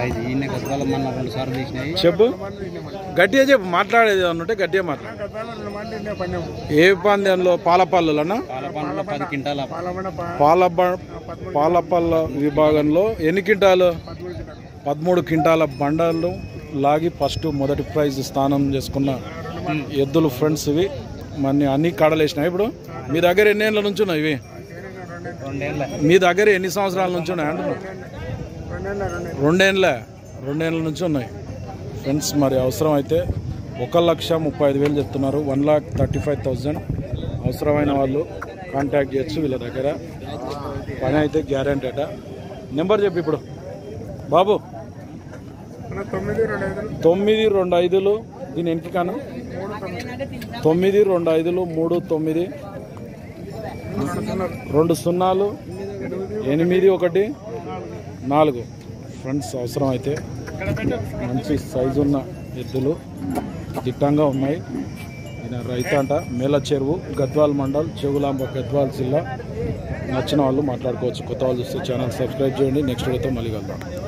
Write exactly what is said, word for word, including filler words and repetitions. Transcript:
చెప్పు, గట్టిగా చెప్పు, మాట్లాడేది ఉంటే గట్టిగా మాట్లాడు. ఏ పందెంలో? పాలపల్లులన్నా? పాల పాలపల్ల విభాగంలో ఎన్ని క్వింటాలు? పదమూడు క్వింటాల బండలు లాగి ఫస్ట్ మొదటి ప్రైజ్ స్థానం చేసుకున్న ఎద్దులు ఫ్రెండ్స్ ఇవి. మన అన్ని కాడలు వేసినాయి. ఇప్పుడు మీ దగ్గర ఎన్ని ఏళ్ళ నుంచి ఉన్నాయి ఇవి? మీ దగ్గర ఎన్ని సంవత్సరాల నుంచి ఉన్నాయి అంటున్నా? రెండేళ్ళ రెండేళ్ళ నుంచి ఉన్నాయి ఫ్రెండ్స్. మరి అవసరం అయితే ఒక లక్ష ముప్పై ఐదు వేలు చెప్తున్నారు. One lakh thirty five thousand. అవసరమైన వాళ్ళు కాంటాక్ట్ చేయొచ్చు వీళ్ళ దగ్గర. పని అయితే గ్యారంటీ అట. నెంబర్ చెప్పి ఇప్పుడు బాబు. తొమ్మిది రెండు ఐదులు దీని ఎంపికను తొమ్మిది రెండు ఐదులు మూడు తొమ్మిది రెండు సున్నాలు ఎనిమిది ఒకటి నాలుగు. ఫ్రెండ్స్ అవసరం అయితే మంచి సైజు ఉన్న ఎద్దులు దిట్టంగా ఉన్నాయి. ఈయన రైతు అంట. మేల చెరువు, గద్వాల్ మండల్, చెవులాంబ, గద్వాల్ జిల్లా. నచ్చిన వాళ్ళు మాట్లాడుకోవచ్చు. కొత్త వాళ్ళు చూస్తే ఛానల్ సబ్స్క్రైబ్ చేయండి. నెక్స్ట్ వీడియోతో మళ్ళీ కలుద్దాం.